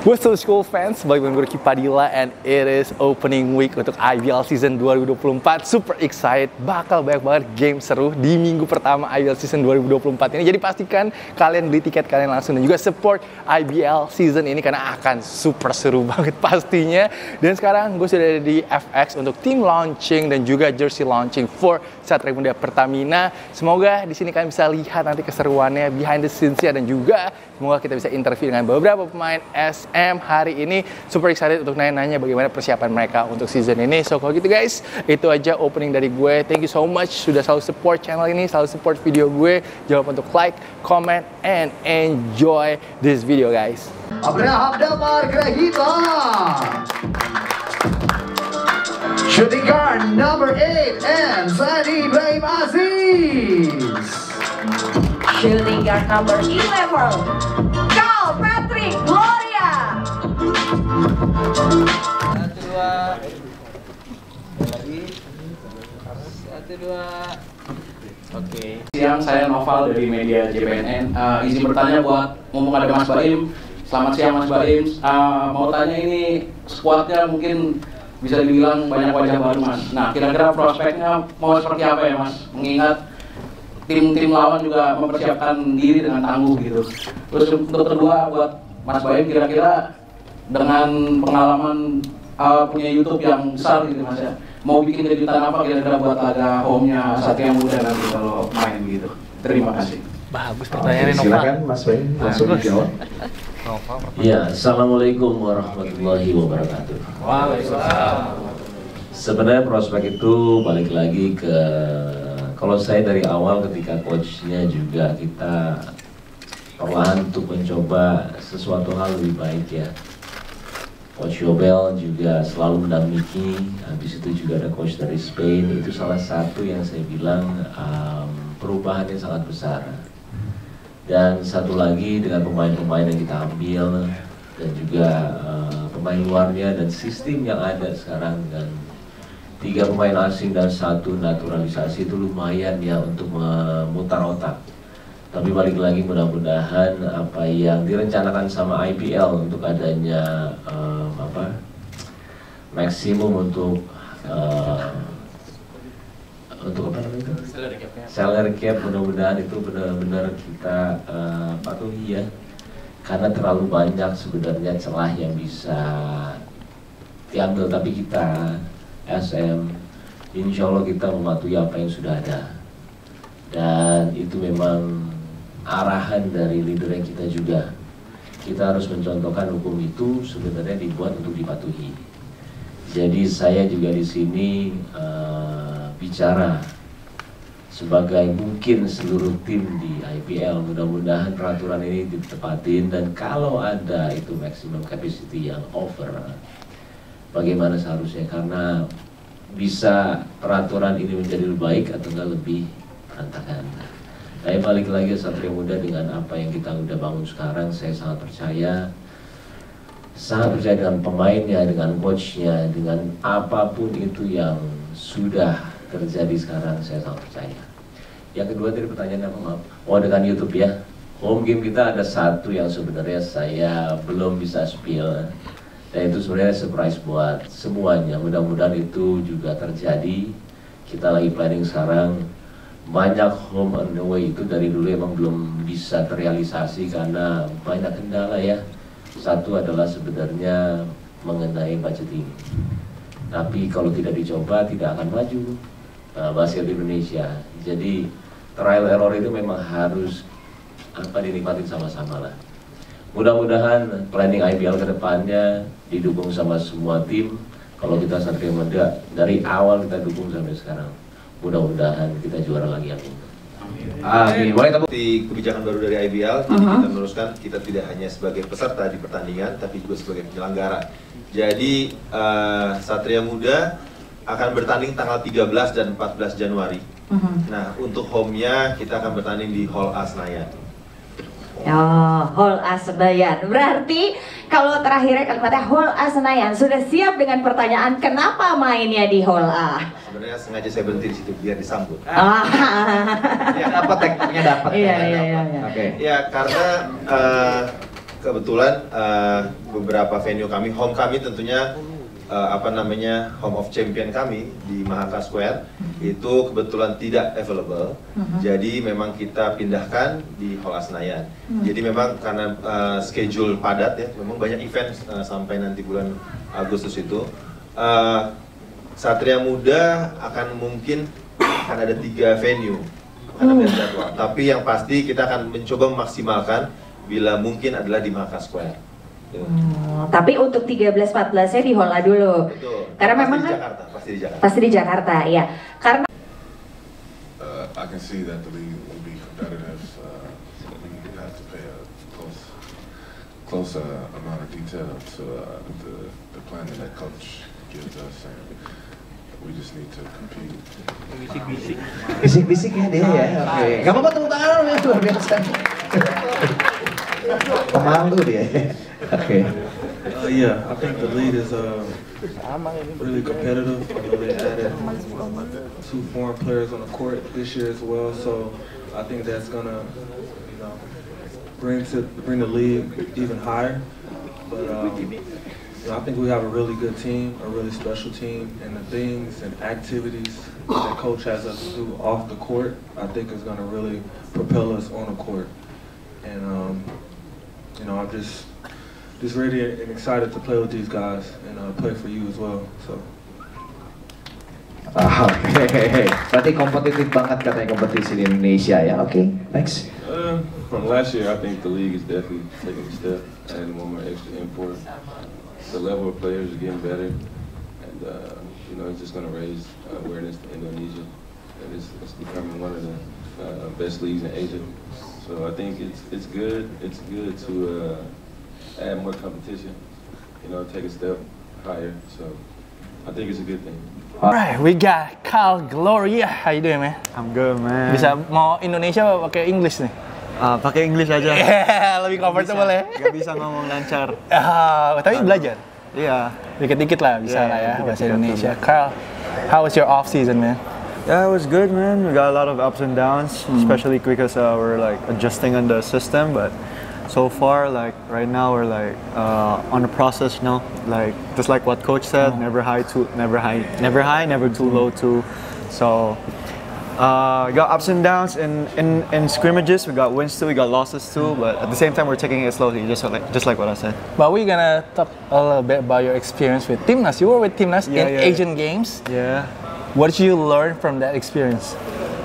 What's up school fans, balik dengan gue Ricky Padilla and it is opening week untuk IBL season 2024. Super excited, bakal banyak banget game seru di minggu pertama IBL season 2024 ini. Jadi pastikan kalian beli tiket kalian langsung dan juga support IBL season ini karena akan super seru banget pastinya. Dan sekarang gue sudah ada di FX untuk team launching dan juga jersey launching for Satria Muda Pertamina. Semoga di sini kalian bisa lihat nanti keseruannya behind the scenes-nya dan juga semoga kita bisa interview dengan beberapa pemain SM hari ini. Super excited untuk nanya-nanya bagaimana persiapan mereka untuk season ini. So kalau gitu guys, itu aja opening dari gue. Thank you so much sudah selalu support channel ini, selalu support video gue. Jangan lupa untuk like, comment, and enjoy this video guys. Abraham Damar Grahita, shooting guard number 8, and Sani Ibrahim Aziz, shooting guard number 11, Carl Patrick Gloria. Satu dua, lagi, satu dua. Oke. Siang, saya Noval dari media JPNN. Izin bertanya buat ngomong ada Mas Baim. Selamat siang Mas Baim. Mau tanya ini squadnya mungkin bisa dibilang banyak wajah baru Mas. Nah, kira-kira prospeknya mau seperti apa ya Mas? Mengingat tim-tim lawan juga mempersiapkan diri dengan tangguh gitu. Terus untuk kedua buat Mas Baim, kira-kira dengan pengalaman punya YouTube yang besar gitu Mas ya, mau bikin kejutan apa kira-kira buat laga home-nya Satria Muda nanti kalau main gitu. Terima kasih. Bagus pertanyaannya Nova. Silakan Mas Baim langsung dijawab. Ya, assalamualaikum warahmatullahi wabarakatuh. Waalaikumsalam. Sebenarnya prospek itu balik lagi ke, kalau saya dari awal ketika coachnya juga kita perlahan untuk mencoba sesuatu hal lebih baik ya. Coach Yobel juga selalu mendampingi, habis itu juga ada coach dari Spain, itu salah satu yang saya bilang perubahannya sangat besar. Dan satu lagi dengan pemain-pemain yang kita ambil dan juga pemain luarnya dan sistem yang ada sekarang dengan 3 pemain asing dan 1 naturalisasi itu lumayan ya untuk memutar otak. Tapi balik lagi mudah-mudahan apa yang direncanakan sama IPL untuk adanya maksimum untuk apa namanya itu? Salary cap, mudah-mudahan itu benar-benar kita patuhi ya. Karena terlalu banyak sebenarnya celah yang bisa diambil, tapi kita SM insya Allah kita mematuhi apa yang sudah ada. Dan itu memang arahan dari leader yang kita juga. Kita harus mencontohkan hukum itu sebenarnya dibuat untuk dipatuhi. Jadi saya juga di sini bicara sebagai mungkin seluruh tim di IPL, mudah-mudahan peraturan ini ditepatin dan kalau ada itu maximum capacity yang over, bagaimana seharusnya, karena bisa peraturan ini menjadi lebih baik atau enggak lebih berantakan. Saya balik lagi Satria Muda dengan apa yang kita udah bangun sekarang, saya sangat percaya dengan pemainnya, dengan coachnya, dengan apapun itu yang sudah terjadi sekarang, saya sangat percaya. Yang kedua tadi pertanyaan apa maaf? Oh, dengan YouTube ya. Home game kita ada satu yang sebenarnya saya belum bisa spill. Dan itu sebenarnya surprise buat semuanya. Mudah-mudahan itu juga terjadi. Kita lagi planning sekarang. Banyak home and away itu dari dulu emang belum bisa terrealisasi karena banyak kendala ya. Satu adalah sebenarnya mengenai budgeting. Tapi kalau tidak dicoba tidak akan maju bahasa Indonesia. Jadi trial error itu memang harus dinikmatin sama-sama lah. Mudah-mudahan planning IPL ke depannya didukung sama semua tim. Kalau kita Satria Muda dari awal kita dukung sampai sekarang. Mudah-mudahan kita juara lagi, amin. Amin. Boleh kamu di kebijakan baru dari IBL, jadi kita meneruskan kita tidak hanya sebagai peserta di pertandingan, tapi juga sebagai penyelenggara. Jadi Satria Muda akan bertanding tanggal 13 dan 14 Januari. Nah, untuk home-nya kita akan bertanding di Hall A Senayan. Oh, Hall A Senayan. Berarti kalau terakhirnya kalimatnya Hall A Senayan, sudah siap dengan pertanyaan kenapa mainnya di Hall A? Sebenarnya sengaja saya berhenti di situ biar disambut. ya dapat tekniknya dapat. Iya. Oke. Ya karena kebetulan beberapa venue kami, home kami tentunya home of champion kami di Mahaka Square itu kebetulan tidak available. Jadi memang kita pindahkan di Hall Senayan. Jadi memang karena schedule padat ya, memang banyak event sampai nanti bulan Agustus itu. Satria Muda mungkin akan ada 3 venue, ada jadwal. Tapi yang pasti kita akan mencoba memaksimalkan bila mungkin adalah di Mahaka Square. Tapi untuk 13-14-nya di Hola dulu. Betul. Karena pasti memang di kan Jakarta, pasti di Jakarta, ya. Karena I can see that the league will be competitive. We have to pay a close amount of detail to the plan that coach gives us, and we just need to compete. Bisik-bisik ya dia ya. Oke. Gak apa-apa tepuk tangan ya, luar biasa. Pemandu dia. Oke. Yeah, I think the league is really competitive. They added 2 foreign players on the court this year as well, so I think that's gonna, bring the league even higher. But I think we have a really good team, a really special team, and the things and activities that coach has us do off the court, I think is gonna really propel us on the court. And I'm just ready and excited to play with these guys and play for you as well. So. Oke. Berarti kompetitif banget katanya kompetisi di Indonesia ya. Oke, next. From last year, I think the league is definitely taking a step, adding one more extra import. The level of players is getting better, and it's just going to raise awareness to Indonesia, and it's becoming one of the best leagues in Asia. So I think it's good. It's good to add more competition, take a step higher. So I think it's a good thing. Alright, we got Kyle Gloria. How you doing, man? I'm good, man. Bisa mau Indonesia apa pakai English nih? Pakai English aja. Lebih comfortable ya. Gak bisa ngomong lancar. Tapi belajar. Iya. Dikit-dikit lah bisa lah ya bahasa Indonesia. Carl, how was your off season, man? Yeah, it was good, man. We got a lot of ups and downs, especially because we're like adjusting on the system. But so far, like right now, we're like on the process, like just like what coach said, never high, never too low too. So. We got ups and downs in scrimmages. We got wins too, we got losses too. But at the same time, we're taking it slowly, just like what I said. But we're gonna talk a little bit about your experience with Timnas. You were with Timnas in Asian Games. Yeah. What did you learn from that experience?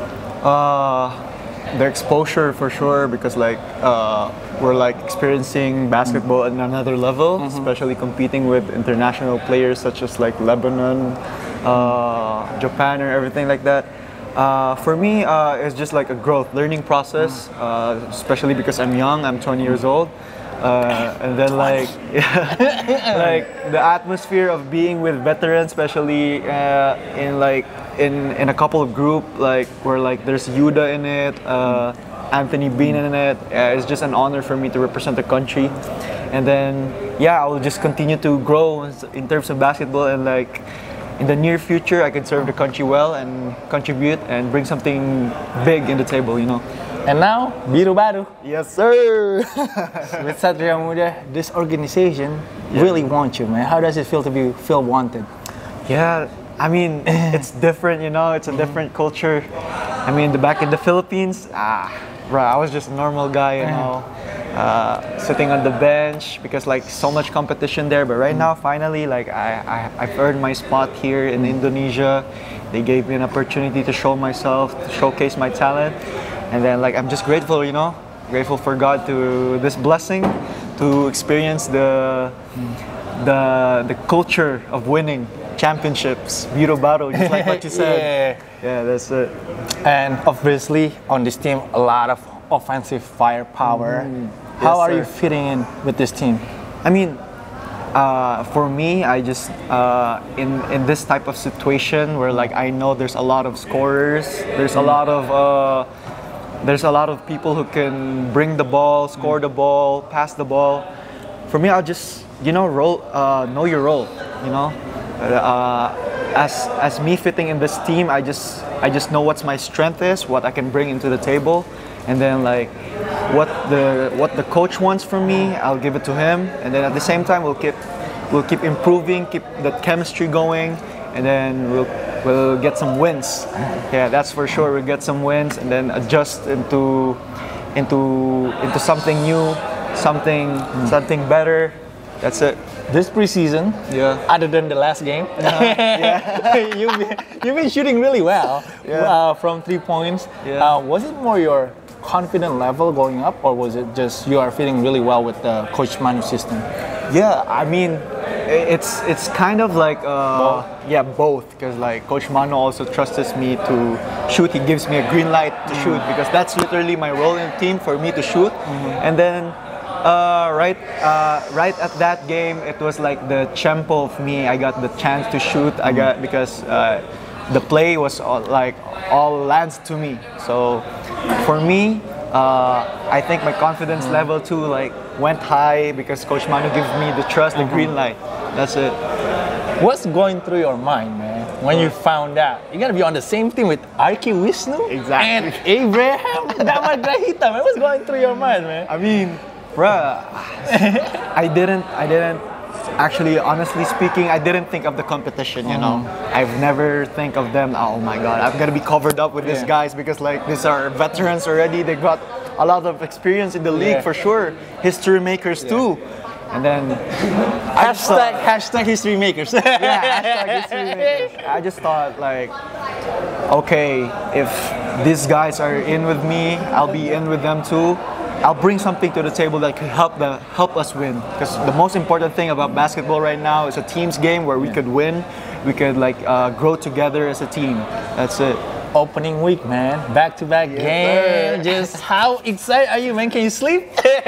The exposure for sure, because we're like experiencing basketball at another level, especially competing with international players such as like Lebanon, Japan, or everything like that. For me, it's just like a learning process, especially because I'm young, I'm 20 years old. And then like the atmosphere of being with veterans, especially in a couple of group, like where like there's Yuda in it, Anthony Bean in it. It's just an honor for me to represent the country. And then I will just continue to grow in terms of basketball, and like in the near future, I can serve the country well and contribute and bring something big in the table, And now, Biru Baru. Yes, sir. With Satria Muda, this organization really wants you, man. How does it feel to feel wanted? Yeah, I mean, it's different, It's a different culture. I mean, back in the Philippines, bro, I was just a normal guy, sitting on the bench because like so much competition there. But right now, finally, like I've earned my spot here in Indonesia. They gave me an opportunity to show myself, to showcase my talent, and then like I'm just grateful, grateful for God to this blessing, to experience the culture of winning championships, Biru Baru, just like what you said. Yeah, that's it. And obviously on this team, a lot of offensive firepower. How are you fitting in with this team? I mean, for me, I just in this type of situation where like I know there's a lot of scorers, there's a lot of people who can bring the ball, score the ball, pass the ball. For me, I'll just roll, know your role. As me fitting in this team, I just know what my strength is, what I can bring into the table, and then like what the coach wants from me, I'll give it to him, and then at the same time we'll keep improving, keep the chemistry going, and then we'll get some wins. Yeah, that's for sure. We'll get some wins and then adjust into something new, something better. That's it. This preseason, other than the last game, you've been shooting really well from 3 points. Was it more your confident level going up, or was it just you are feeling really well with the Coach Manu system? Yeah, I mean, it's kind of like both, because like Coach Manu also trusts me to shoot. He gives me a green light to shoot because that's literally my role in the team, for me to shoot. And then right at that game, it was like the tempo of me. I got the chance to shoot. I got because the play was all lands to me. So for me, I think my confidence level too went high because Coach Manu gives me the trust, the green light. That's it. What's going through your mind, man, when you found out you're gonna be on the same team with Arki Wisnu and Abraham Damagrahita, man? What's going through your mind, man? I mean, bruh, I didn't actually, honestly speaking, I didn't think of the competition, you know. I've never think of them, oh my god, I'm gonna be covered up with these guys because like these are veterans already. They got a lot of experience in the league for sure. History makers too. And then hashtag history makers. hashtag history makers. I just thought like, okay, if these guys are in with me, I'll be in with them too. I'll bring something to the table that could help us win. Because the most important thing about basketball right now is a team's game where we could win, we could grow together as a team. That's it. Opening week, man, back-to-back game. Just how excited are you, man? Can you sleep?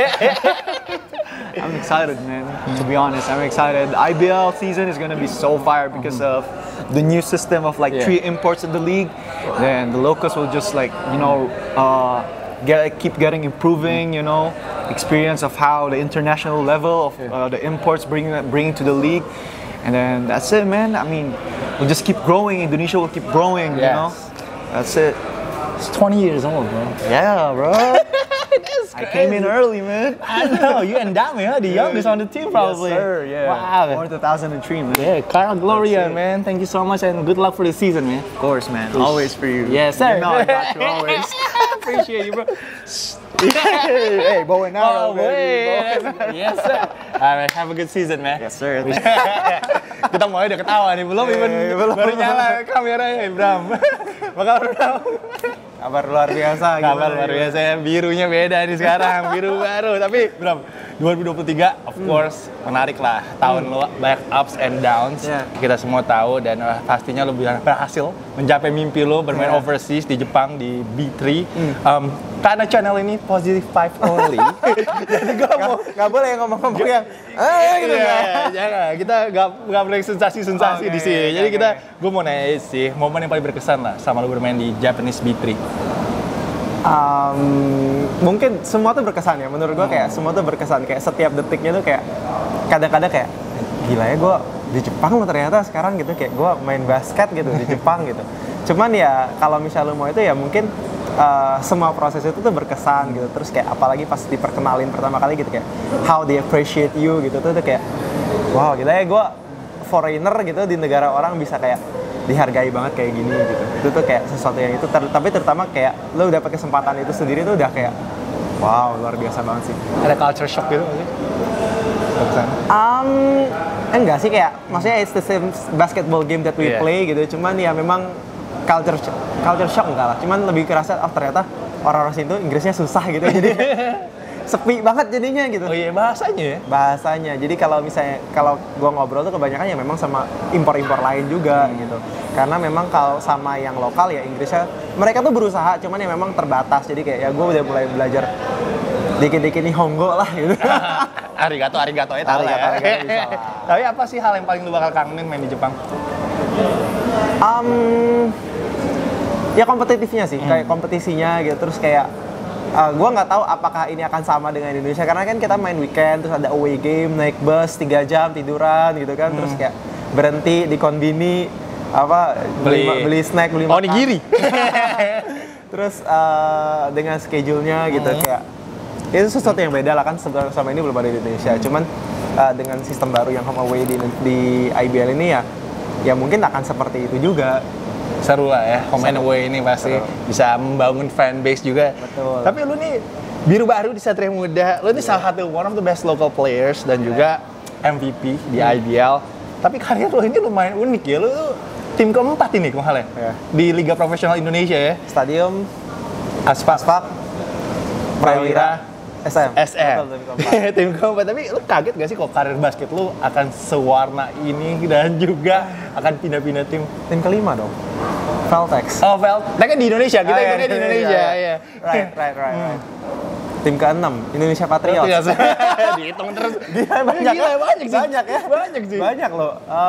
I'm excited, man. To be honest, I'm excited. IBL season is gonna be so fire because of the new system of 3 imports in the league. Then the locals will just keep getting improving, experience of how the international level of the imports bringing to the league, and then that's it, man. I mean, we'll just keep growing. Indonesia will keep growing, you know. That's it. It's 20 years old, bro. Yeah, bro. I came in early, man. I know, you and Dami, the youngest on the team probably. Yes, sir, yeah. Wow. Born 2003, man. Yeah, Cara Gloria, man. Thank you so much and good luck for the season, man. Of course, man. Always for you. Yes, sir. You know I got you always. Appreciate you, bro. Hey, bow and arrow, baby. Yes, sir. Alright, have a good season, man. Yes, sir. Kita mau udah ketawa nih, belum baru nyala kameranya, Bram. Bakal Bram. Kabar luar biasa. Kabar luar biasa ya, birunya beda nih sekarang, biru baru. Tapi Bram, 2023 of course menarik lah, tahun lo banyak ups and downs. Kita semua tahu dan pastinya lo berhasil mencapai mimpi lo bermain overseas di Jepang di B3. Karena channel ini positive vibe only. Jadi gue nggak boleh ngomong-ngomong yang gitu ya. Jangan, kita nggak boleh sensasi-sensasi di sini. Jadi gue mau nanya sih, momen yang paling berkesan lah sama lo bermain di Japanese B3. Mungkin semua tuh berkesan ya. Menurut gue kayak semua tuh berkesan. Kayak setiap detiknya tuh kayak kadang-kadang kayak gila ya gue di Jepang loh ternyata sekarang gitu. Kayak gue main basket gitu di Jepang gitu. Cuman ya kalau misalnya mau itu ya mungkin semua proses itu tuh berkesan gitu. Terus kayak apalagi pas diperkenalin pertama kali gitu kayak how they appreciate you gitu tuh kayak wow gila ya gue foreigner gitu di negara orang bisa kayak dihargai banget kayak gini gitu. Itu tuh kayak sesuatu yang itu tapi terutama kayak lo udah pakai kesempatan itu sendiri tuh udah kayak wow luar biasa banget sih. Ada culture shock gitu nggak sih? Enggak sih, kayak maksudnya it's the same basketball game that we play gitu. Cuman ya memang culture shock enggak lah. Cuman lebih kerasa ternyata orang-orang sini tuh Inggrisnya susah gitu. Jadi sepi banget jadinya gitu. Oh iya, bahasanya ya? Bahasanya. Jadi kalau misalnya kalau gua ngobrol tuh kebanyakan ya memang sama impor-impor lain juga gitu. Karena memang kalau sama yang lokal ya Inggrisnya mereka tuh berusaha, cuman ya memang terbatas. Jadi kayak ya gua udah mulai belajar dikit-dikit Nihongo lah gitu. Arigato ya tahu lah ya. Tapi apa sih hal yang paling lu bakal kangenin main di Jepang? Ya kompetitifnya sih, kayak kompetisinya gitu. Terus kayak gue nggak tahu apakah ini akan sama dengan Indonesia karena kan kita main weekend terus ada away game, naik bus 3 jam tiduran gitu kan. Terus kayak berhenti di konbini beli snack, beli makan. Onigiri. Terus dengan schedule-nya gitu kayak itu sesuatu yang beda lah kan, selama ini belum ada di Indonesia. Cuman dengan sistem baru yang home away di IBL ini ya mungkin akan seperti itu juga. Seru lah ya, home and away ini pasti bisa membangun fanbase juga. Betul. Tapi lu nih biru baru di Satria Muda, lu nih salah satu one of the best local players dan juga MVP di IBL. Tapi karir lu ini lumayan unik ya, lu tim keempat ini kemarin di Liga Profesional Indonesia ya. Stadium Aspak, Prawira, SM. Tim keempat. Tapi lu kaget gak sih kok karir basket lu akan sewarna ini dan juga akan pindah-pindah tim? Tim kelima dong. Valtex. Oh, Valtex kan di Indonesia, kita ikutnya di Indonesia. Iya. Right. Tim ke-6, Indonesia Patriots. Dihitung terus. Banyak sih. Banyak sih. Banyak loh.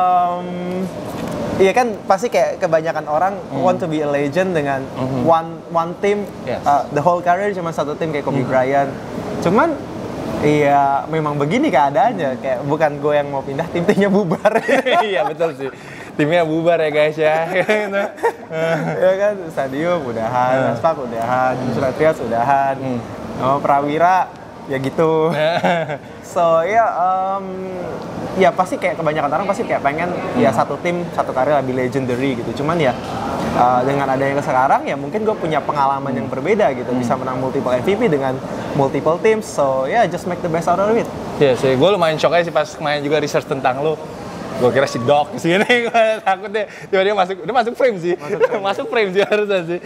Iya kan pasti kayak kebanyakan orang want to be a legend dengan one team, the whole career cuma satu tim kayak Kobe Bryant. Cuman iya memang begini keadaannya, kayak bukan gue yang mau pindah, timnya bubar. Iya betul sih. Timnya bubar ya guys ya. Ya kan, Stadium udahan, Aspak udahan, Patriots udahan. Prawira ya gitu. So ya pasti kayak kebanyakan orang pasti kayak pengen ya satu tim satu karir lebih legendary gitu. Cuman ya dengan adanya sekarang ya mungkin gue punya pengalaman yang berbeda gitu, bisa menang multiple MVP dengan multiple teams. So just make the best out of it. Iya sih, gue lumayan shock aja sih pas main juga research tentang lu. Gue kira si Doc sini, gue takutnya tiba-tiba masuk frame sih. Masuk frame sih harusnya sih.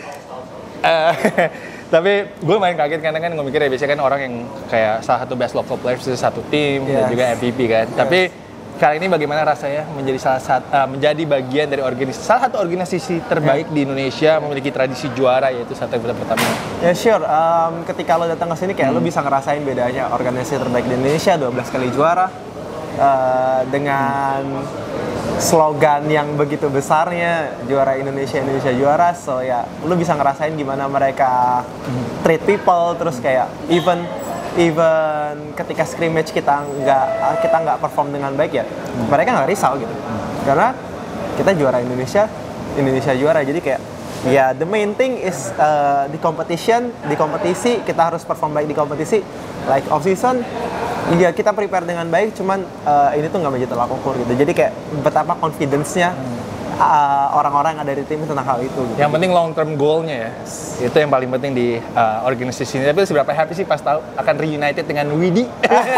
Tapi gue main kaget karena kan gue mikir ya biasanya kan orang yang kayak salah satu best local players itu satu tim dan juga MVP kan. Tapi kali ini bagaimana rasanya menjadi bagian dari salah satu organisasi terbaik di Indonesia, memiliki tradisi juara yaitu Satria Muda Pertamina. Ya sure, ketika lo datang ke sini kayak lo bisa ngerasain bedanya organisasi terbaik di Indonesia, 12 kali juara dengan slogan yang begitu besarnya, juara Indonesia juara. So ya lu bisa ngerasain gimana mereka treat people, terus kayak even ketika scrimmage kita nggak perform dengan baik ya mereka nggak risau gitu, karena kita juara Indonesia juara. Jadi kayak ya the main thing is di kompetisi kita harus perform baik di kompetisi, like off season ya kita prepare dengan baik, cuman ini tuh nggak menjadi tolak ukur gitu. Jadi kayak betapa confidence-nya orang-orang yang ada di tim tentang hal itu gitu. Yang penting long term goal-nya ya. Itu yang paling penting di organisasi ini. Tapi seberapa happy sih pas tahu akan reunited dengan Widi?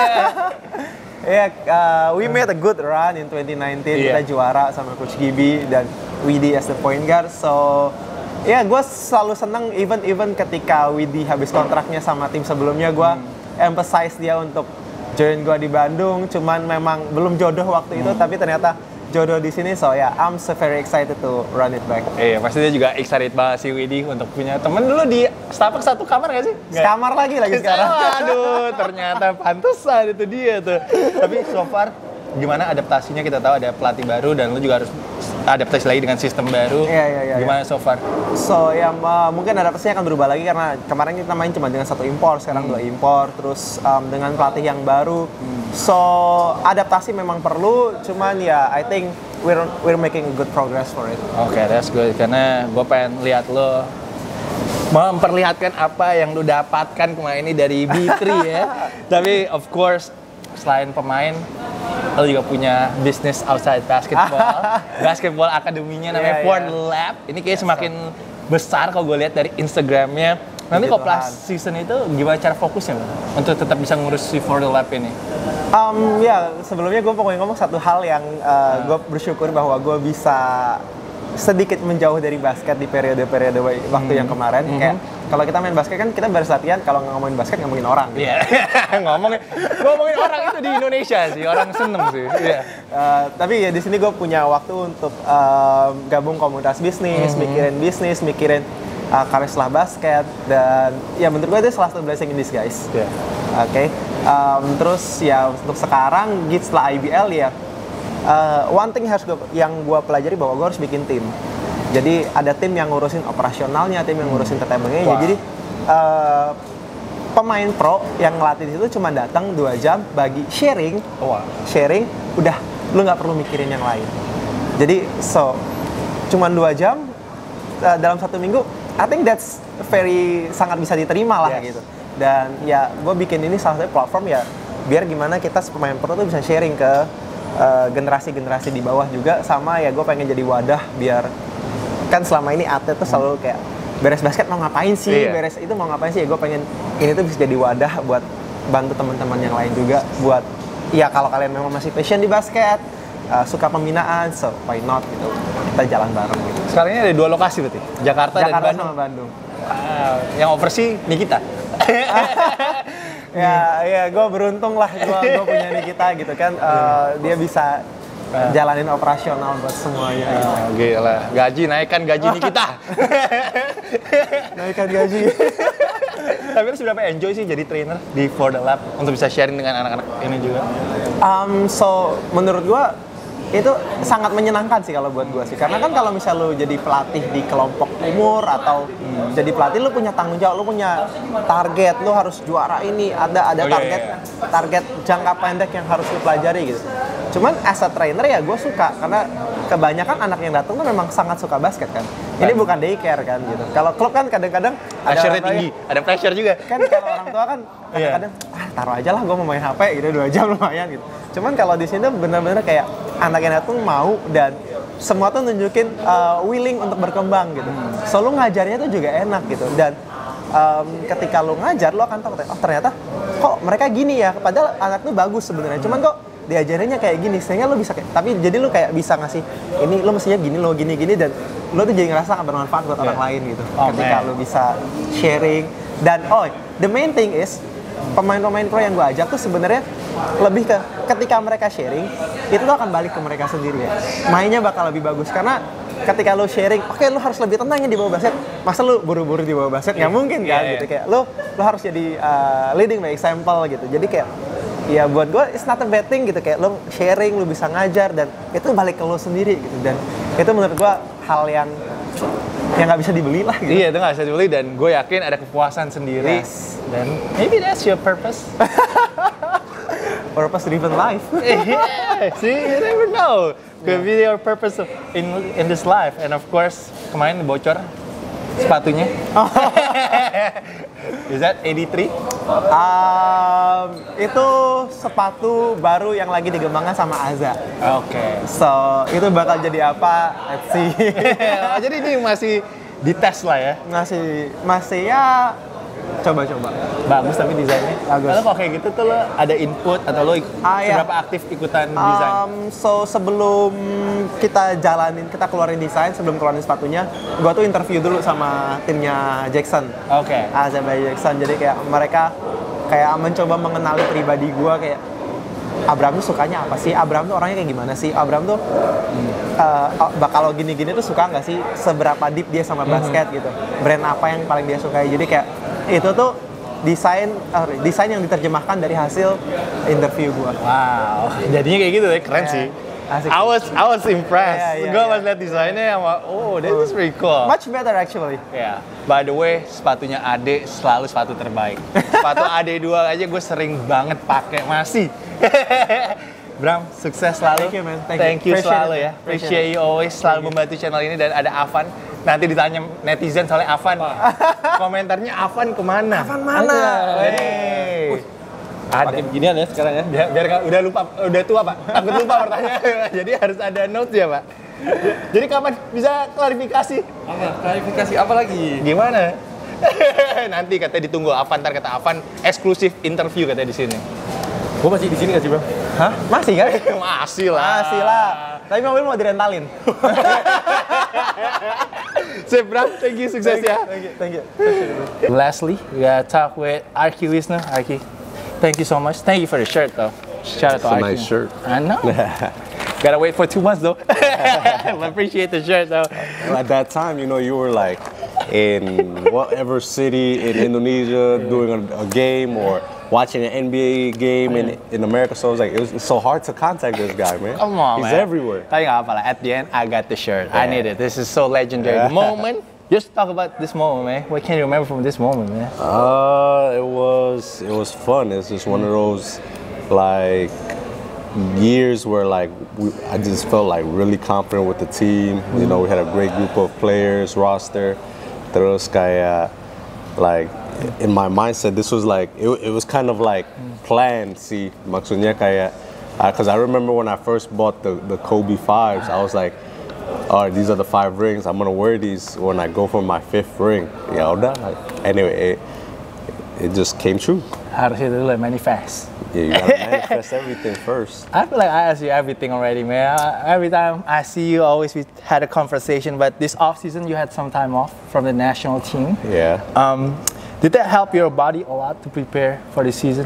We made a good run in 2019. Kita juara sama Coach Gibi dan Widi as the point guard. So gue selalu seneng even ketika Widi habis kontraknya sama tim sebelumnya, gue emphasize dia untuk join gue di Bandung. Cuman memang belum jodoh waktu itu, tapi ternyata jodoh di sini. So I'm so very excited to run it back. Iya, pasti dia juga excited banget si Widi untuk punya temen dulu di Starbucks satu kamar nggak sih? Sekamar lagi sekarang. Aduh, ternyata pantesan itu dia tuh. Tapi so far gimana adaptasinya? Kita tahu ada pelatih baru dan lu juga harus adaptasi lagi dengan sistem baru. Iya. Gimana so far? So mungkin adaptasinya akan berubah lagi karena kemarin kita main cuma dengan satu impor, sekarang 2 impor, terus dengan pelatih yang baru. So adaptasi memang perlu, cuman I think we're making good progress for it. Oke, that's good. Karena gue pengen lihat lo memperlihatkan apa yang lo dapatkan kemarin ini dari B3 ya. Tapi of course selain pemain, lo juga punya bisnis outside basketball akademinya namanya Ford Lab. Ini kayaknya semakin besar kalau gue lihat dari Instagramnya. Nanti kalau plus season itu gimana cara fokusnya untuk tetap bisa ngurus si Ford Lab ini? Sebelumnya gue pokoknya ngomong satu hal yang gue bersyukur bahwa gue bisa sedikit menjauh dari basket di periode-periode waktu yang kemarin. Kayak kalau kita main basket kan kita beres latihan, kalau nggak ngomongin basket ngomongin orang. Iya, ngomongin orang itu di Indonesia sih, orang seneng sih. Tapi ya di sini gue punya waktu untuk gabung komunitas bisnis, mikirin karir setelah basket, dan ya menurut gue itu salah satu blessing in disguise. Oke. Terus ya untuk sekarang setelah IBL one thing yang gue pelajari bahwa gue harus bikin tim. Jadi ada tim yang ngurusin operasionalnya, tim yang ngurusin entertainment-nya. Jadi pemain pro yang ngelatih di situ cuma datang 2 jam bagi sharing, udah lu nggak perlu mikirin yang lain. Jadi cuma 2 jam dalam 1 minggu, I think that's sangat bisa diterima lah gitu. dan ya gue bikin ini salah satu platform ya biar gimana kita pemain pro tuh bisa sharing ke generasi-generasi di bawah juga, sama ya gue pengen jadi wadah biar kan selama ini atlet tuh selalu kayak beres basket mau ngapain sih, beres itu mau ngapain sih, ya gue pengen ini tuh bisa jadi wadah buat bantu teman-teman yang lain juga buat ya kalau kalian memang masih passion di basket, suka pembinaan, so why not gitu, kita jalan bareng gitu. Sekarang ini ada 2 lokasi berarti, Jakarta dan Bandung. Sama Bandung. Yang oversee Nikita. Ya gue beruntung lah gue punya Nikita gitu kan, dia bisa jalanin operasional buat semuanya. Gila, naikkan gaji Nikita. Naikkan gaji. Tapi lu seberapa enjoy sih jadi trainer di For The Lab untuk bisa sharing dengan anak-anak ini juga? So menurut gue itu sangat menyenangkan sih kalau buat gue sih, karena kan kalau misal lu jadi pelatih di kelompok umur atau jadi pelatih lu punya tanggung jawab, lu punya target, lu harus juara ini, ada target jangka pendek yang harus lu pelajari gitu. Cuman as a trainer ya gue suka, karena kebanyakan anak yang datang tuh memang sangat suka basket kan. Ini bukan daycare kan gitu. Kalau klub kan kadang-kadang pressure tinggi, ada pressure juga. Kan kalau orang tua kan kadang-kadang taruh aja lah gue mau main HP gitu 2 jam lumayan gitu. Cuman kalau di sini benar-benar kayak anak yang datang mau dan semua tuh nunjukin willing untuk berkembang gitu. So lu ngajarnya tuh juga enak gitu, dan ketika lu ngajar lu akan tahu oh ternyata kok mereka gini ya, padahal anak tuh bagus sebenarnya, cuman kok diajarinnya kayak gini, sehingga lu bisa kayak, tapi jadi lu kayak bisa ngasih ini lu mestinya gini lo gini dan lu tuh jadi ngerasa akan bermanfaat buat orang lain gitu. Ketika lu bisa sharing dan the main thing is pemain-pemain pro yang gue ajak tuh sebenarnya lebih ke ketika mereka sharing itu tuh akan balik ke mereka sendiri ya. Mainnya bakal lebih bagus karena ketika lu sharing, oke, lu harus lebih tenang ya di bawah basket. Masa lu buru-buru di bawah basket? Nggak mungkin kan gitu, kayak lu harus jadi leading by example gitu. Jadi kayak ya buat gue it's not a bad thing gitu, kayak lu sharing, lu bisa ngajar dan itu balik ke lu sendiri gitu, dan itu menurut gue hal yang nggak bisa dibeli lah gitu. Iya, itu nggak bisa dibeli dan gue yakin ada kepuasan sendiri. Dan maybe that's your purpose. Purpose driven life. Yeah, see, you never know. Could be your purpose in this life. And of course, kemarin bocor sepatunya. Is that 83? Itu sepatu baru yang lagi dikembangkan sama Aza. Oke. So, itu bakal jadi apa? Let's see. Jadi ini masih dites lah ya? Masih ya coba-coba. Bagus tapi desainnya. Bagus. Lalu kalau kayak gitu tuh lo ada input atau lo seberapa aktif ikutan desain? So sebelum kita keluarin desain, sebelum keluarin sepatunya, gua tuh interview dulu sama timnya Jackson. Oke. Aza by Jackson. Jadi kayak mereka kayak mencoba mengenali pribadi gua, kayak Abraham tuh sukanya apa sih? Abraham tuh orangnya kayak gimana sih? Abraham tuh kalau gini-gini tuh suka nggak sih? Seberapa deep dia sama basket gitu? Brand apa yang paling dia sukai? Jadi kayak itu tuh desain yang diterjemahkan dari hasil interview gua. Wow, jadinya kayak gitu ya, keren sih. Asik. I was impressed. Gue pas lihat desainnya, this is pretty cool. Much better actually. Yeah. By the way, sepatunya Ade selalu sepatu terbaik. Sepatu Ade 2 aja gue sering banget pakai masih. Bram, sukses selalu. Thank you, man. Thank you selalu ya. Appreciate you always selalu membantu channel ini, dan ada Avan. Nanti ditanya netizen soalnya Avan. Komentarnya Avan kemana? Avan mana? Hey. Ada beginian ya sekarang ya. Biar udah tua Pak. Takut lupa pertanyaan. Jadi harus ada notes ya Pak. Jadi kapan bisa klarifikasi? Klarifikasi apa lagi? Gimana? Nanti katanya ditunggu Avan, ntar kata Avan eksklusif interview katanya di sini. Gue masih di sini nggak sih Bang? Hah? Masih kan? Masih lah. Tapi mobil mau direntalin. Sip, Bram. Thank you, sukses ya. Thank you. Lastly, we gotta talk with Arki Wisnu. Arki, thank you so much. Thank you for the shirt, though. Shout out to Arki. It's a nice shirt. I know. Gotta wait for 2 months, though. I appreciate the shirt, though. At that time, you were like in whatever city in Indonesia doing a game or watching an NBA game in America, so it was so hard to contact this guy, man. Come on, He's man. everywhere. Tapi nggak apa lah. At the end, I got the shirt. I need it. This is so legendary. The moment. Just talk about this moment, man. What can you remember from this moment, man? It was fun. It's just one of those like years where like I just felt like really confident with the team. We had a great group of players, roster. Terus kayak like in my mindset, this was like it was kind of like planned. See, maksudnya kayak, because I remember when I first bought the Kobe 5s, I was like, all right, these are the 5 rings. I'm gonna wear these when I go for my 5th ring. Ya udah. Anyway, it just came true. Harus itu dulu manifest. Yeah, you gotta manifest everything first. I feel like I asked you everything already, man. Every time I see you, always we had a conversation. But this off season, you had some time off from the national team. Yeah. Did that help your body a lot to prepare for the season?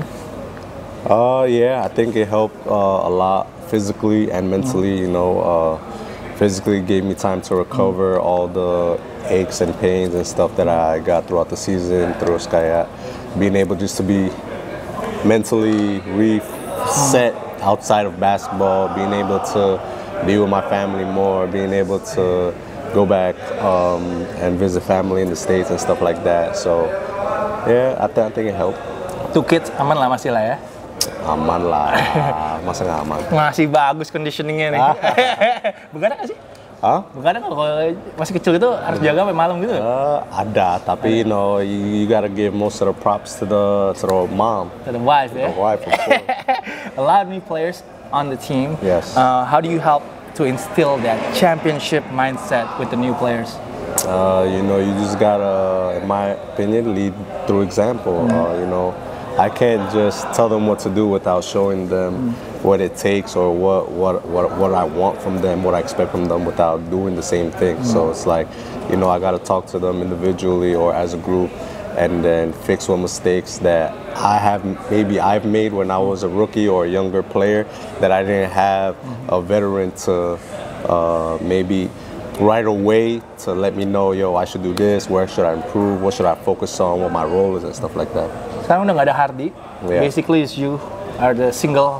Yeah, I think it helped a lot physically and mentally. You know, physically gave me time to recover all the aches and pains and stuff that I got throughout the season. Terus kayak being able just to be mentally reset outside of basketball, being able to be with my family more, being able to go back and visit family in the States and stuff like that. So yeah, I think it helped. 2 kids aman lah masih lah ya? Aman lah, masa nggak aman? Masih bagus conditioningnya nih. Begadang nggak sih? Begadang kalau masih kecil itu harus jaga sampai malam gitu? Ada, tapi you know, you gotta give most of the props to the mom. To the wife, yeah? The wife, of course. A lot of new players on the team. Yes. How do you help to instill that championship mindset with the new players? You know, you just gotta, in my opinion, lead through example. You know, I can't just tell them what to do without showing them what it takes or what I want from them, what I expect from them without doing the same thing. So it's like, you know, I gotta talk to them individually or as a group and then fix what mistakes that I've made when I was a rookie or a younger player that I didn't have a veteran to maybe right away to let me know, yo, I should do this, where should I improve, what should I focus on, what my role is and stuff like that. Sekarang udah nggak ada Hardy, basically it's you are the single,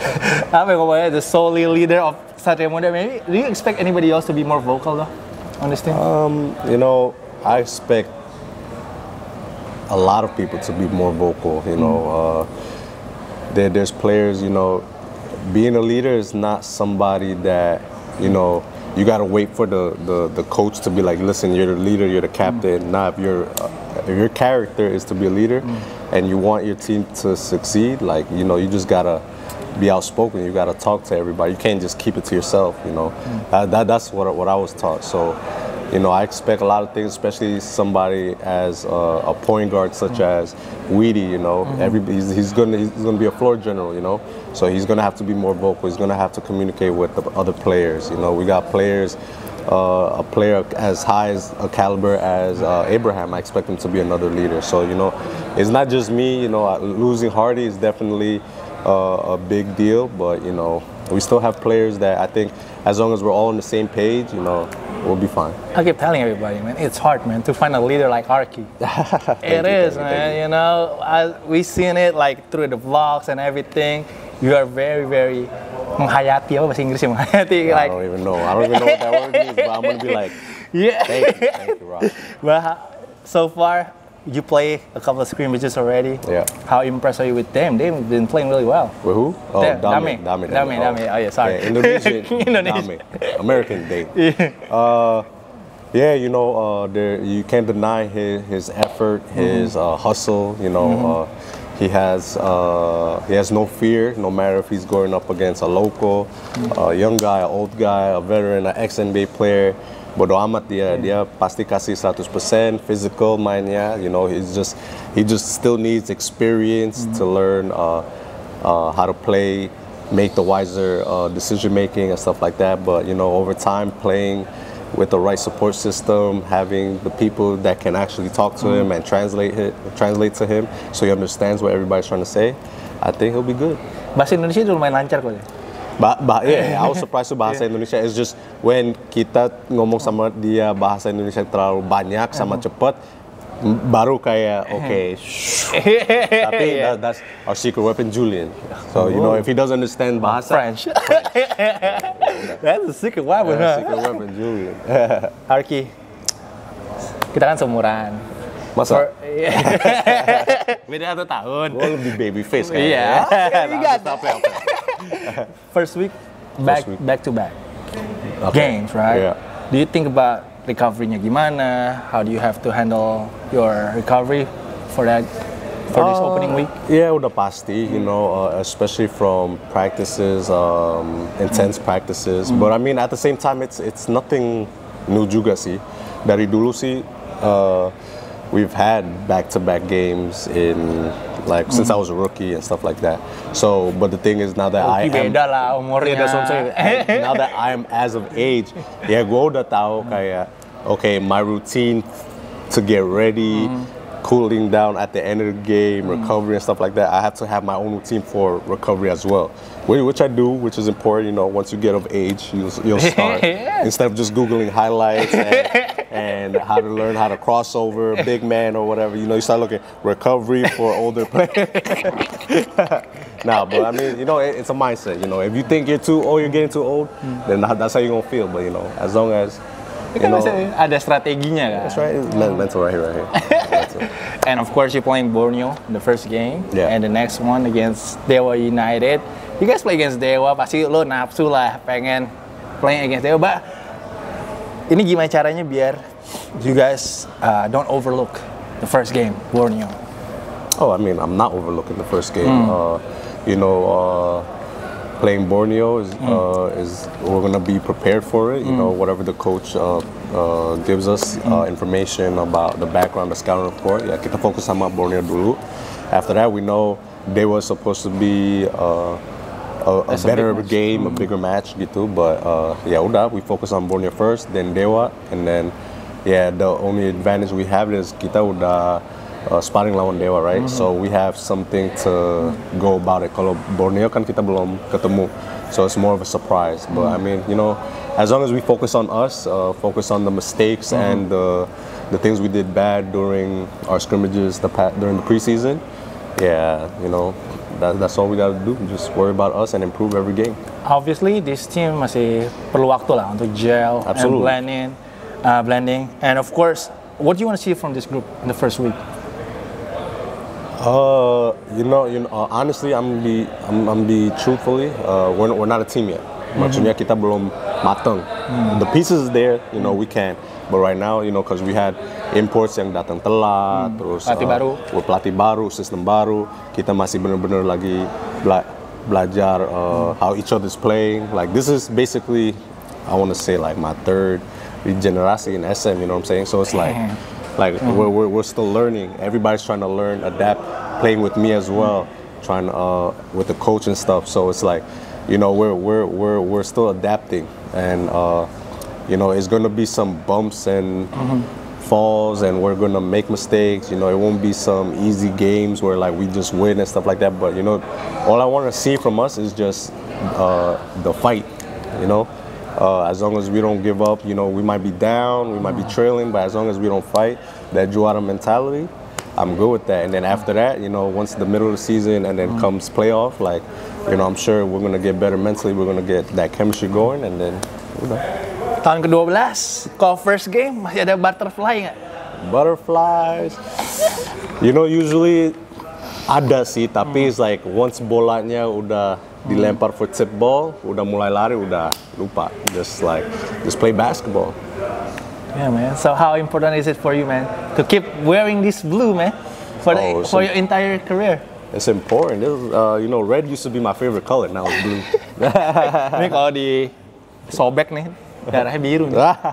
the solely leader of Satria Muda. Maybe do you expect anybody else to be more vocal though on this team? You know, I expect a lot of people to be more vocal. You know, there's players. You know, being a leader is not somebody that, you know, you gotta wait for the coach to be like, listen, you're the leader, you're the captain. Now, if your character is to be a leader, and you want your team to succeed, like, you know, you just gotta be outspoken. You gotta talk to everybody. You can't just keep it to yourself. You know, that's what I was taught. So, you know, I expect a lot of things, especially somebody as a point guard such as Weedy. You know, he's gonna be a floor general. You know, so he's gonna have to be more vocal. He's gonna have to communicate with the other players. You know, we got players. A player as high as a caliber as Abraham, I expect him to be another leader. So, you know, it's not just me. You know, losing Hardy is definitely a big deal, but, you know, we still have players that I think as long as we're all on the same page, you know, we'll be fine. I keep telling everybody, man, it's hard, man, to find a leader like Arky. It is, man. You know, we've seen it like through the vlogs and everything. You are very, very menghayati, apa bahasa Inggris ya, menghayati? I don't even know. I don't even know what that word means, but I'm gonna be like, yeah. Thank you, Rob. But so far, you play a couple of scrimmages already. Yeah. How impressed are you with them? They've been playing really well. With who? Oh, Dame. Oh yeah, sorry. Yeah, Indonesian. Dame. American Dame. Yeah, you know, you can't deny his effort, his hustle. You know, he has no fear, no matter if he's going up against a local, a young guy, an old guy, a veteran, an ex-NBA player. Bodo amat dia pasti kasih 100% physical mainnya. You know, he just still needs experience to learn how to play, make the wiser decision making and stuff like that. But, you know, over time, playing with the right support system, having the people that can actually talk to him and translate to him so he understands what everybody's trying to say, I think he'll be good. Bahasa Indonesia itu lumayan lancar kok ya? Yeah, I was surprised with bahasa Indonesia. It's just when kita ngomong sama dia bahasa Indonesia terlalu banyak sama cepat, baru kayak okay. Tapi that's our secret weapon, Julian. So you know, if he doesn't understand bahasa French. That's a secret weapon. Secret weapon, Julian. Arky, kita kan seumuran. Masa? Beda 1 tahun. Gue lebih baby face kan? Iya. Apa? First week, back to back games, right? Yeah. Do you think about recovery-nya gimana? How do you have to handle your recovery for that, for this opening week? Yeah, udah pasti, you know, especially from practices, intense practices. But I mean, at the same time, it's nothing new juga sih. Dari dulu sih, we've had back-to-back games in like since I was a rookie and stuff like that. So, but the thing is now that I am, beda lah umurnya. yeah, that's what I'm saying. Now that I am as of age, ya gue udah tahu kayak, okay, my routine to get ready, cooling down at the end of the game, recovery and stuff like that. I have to have my own routine for recovery as well, which I do, which is important. You know, once you get of age, you'll start instead of just googling highlights and how to learn how to cross over, big man or whatever. You know, you start looking recovery for older players. Nah, but I mean, you know, it's a mindset. You know, if you think you're too old, you're getting too old, then that's how you're gonna feel. But you know, as long as Kan ada strateginya kan. That's right. Mental right here. And of course, you're playing Borneo the first game, Yeah. and the next one against Dewa United. You guys play against Dewa, pasti lo nafsu lah pengen playing against Dewa. But ini gimana caranya biar you guys don't overlook the first game, Borneo? Oh, I mean, I'm not overlooking the first game. You know, playing Borneo is we're gonna be prepared for it. You know, whatever the coach gives us information about the background, the scouting report. Yeah, kita fokus sama Borneo dulu. After that, we know they were supposed to be a better game, a bigger match gitu. But yeah, udah, we focus on Borneo first, then Dewa, and then yeah, the only advantage we have is kita udah sparring lawan Dewa, right? So we have something to go about it. Kalau Borneo kan kita belum ketemu, so it's more of a surprise. But I mean, you know, as long as we focus on us, focus on the mistakes and the things we did bad during our scrimmages during the preseason, yeah, you know, that's all we gotta do. Just worry about us and improve every game. Obviously, this team masih perlu waktu lah untuk gel Absolutely. and blending. And of course, what do you want to see from this group in the first week? You know, honestly, I'm gonna be truthfully, we're not a team yet. Maksudnya kita belum matang. The pieces is there, you know, we can. But right now, you know, because we had imports yang datang telat, terus pelatih baru, sistem baru, kita masih benar-benar lagi belajar how each other's playing. Like this is basically, I want to say like my third regenerasi in SM. You know what I'm saying? So it's like we're still learning. Everybody's trying to learn, adapt, playing with me as well, trying with the coach and stuff. So it's like, you know, we're still adapting, and you know, it's gonna be some bumps and falls, and we're gonna make mistakes. You know, it won't be some easy games where like we just win and stuff like that. But you know, all I want to see from us is just the fight. You know. As long as we don't give up, you know, we might be down, we might be trailing, but as long as we don't fight, that Juara mentality, I'm good with that. And then after that, you know, once the middle of the season and then comes playoff, like, you know, I'm sure we're going to get better mentally, we're going to get that chemistry going, and then, you know. Tahun ke-12, kalau first game, masih ada butterfly nggak? Butterflies, you know, usually ada sih, tapi it's like once bolanya udah dilempar for tip ball, udah mulai lari, udah lupa. Just play basketball. Yeah, man. So how important is it for you, man, to keep wearing this blue, man, for your entire career? It's important. You know, red used to be my favorite color. Now it's blue. Ini kalau di sobek nih, darahnya biru.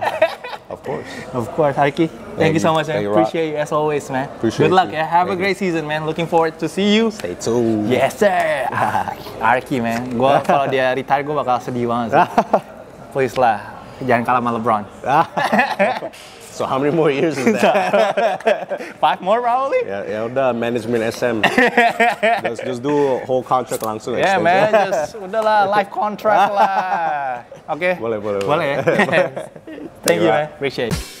Of course, Arki. Thank you so much, man. Appreciate you as always, man. Good luck, yeah. Have a great season, man. Looking forward to see you. Stay tuned. Yes, sir. Arki, man. Gua kalau dia retire, gue bakal sedih banget sih. Please lah, jangan kalah sama LeBron. So how many more years is that? 5 more probably. Ya udah, management SM. just do a whole contract langsung. Yeah, man. Just udahlah, life contract lah. Oke. Boleh. Boleh ya. Thank you, man. Appreciate it.